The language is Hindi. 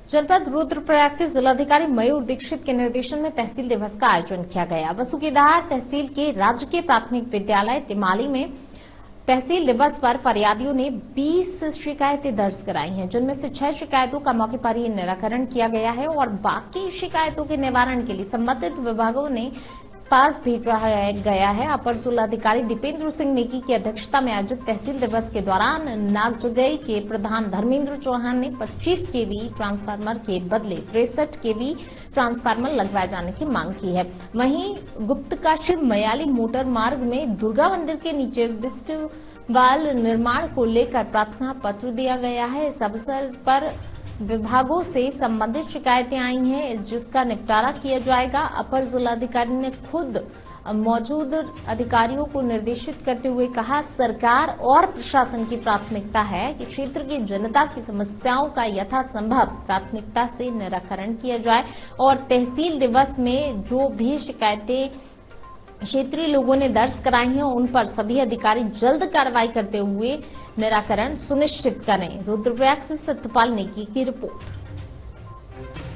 जनपद रुद्रप्रयाग के जिलाधिकारी मयूर दीक्षित के निर्देशन में तहसील दिवस का आयोजन किया गया। वसुकीधार तहसील के राजकीय प्राथमिक विद्यालय तिमाली में तहसील दिवस पर फरियादियों ने 20 शिकायतें दर्ज कराई हैं, जिनमें से 6 शिकायतों का मौके पर ही निराकरण किया गया है और बाकी शिकायतों के निवारण के लिए संबंधित विभागों ने पास भेजा गया है। अपर जिलाधिकारी दीपेंद्र सिंह नेगी की अध्यक्षता में आयोजित तहसील दिवस के दौरान नागजगई के प्रधान धर्मेंद्र चौहान ने 25 केवी ट्रांसफार्मर के बदले 63 केवी ट्रांसफार्मर लगवाए जाने की मांग की है। वहीं गुप्तकाशी मयाली मोटर मार्ग में दुर्गा मंदिर के नीचे विस्टवाल निर्माण को लेकर प्रार्थना पत्र दिया गया है। इस अवसर पर विभागों से संबंधित शिकायतें आई हैं, जिसका निपटारा किया जाएगा। अपर जिलाधिकारी ने खुद मौजूद अधिकारियों को निर्देशित करते हुए कहा, सरकार और प्रशासन की प्राथमिकता है कि क्षेत्र की जनता की समस्याओं का यथासंभव प्राथमिकता से निराकरण किया जाए और तहसील दिवस में जो भी शिकायतें क्षेत्रीय लोगों ने दर्ज कराई हैं, उन पर सभी अधिकारी जल्द कार्रवाई करते हुए निराकरण सुनिश्चित करें। रुद्रप्रयाग से सत्यपाल नेगी की रिपोर्ट।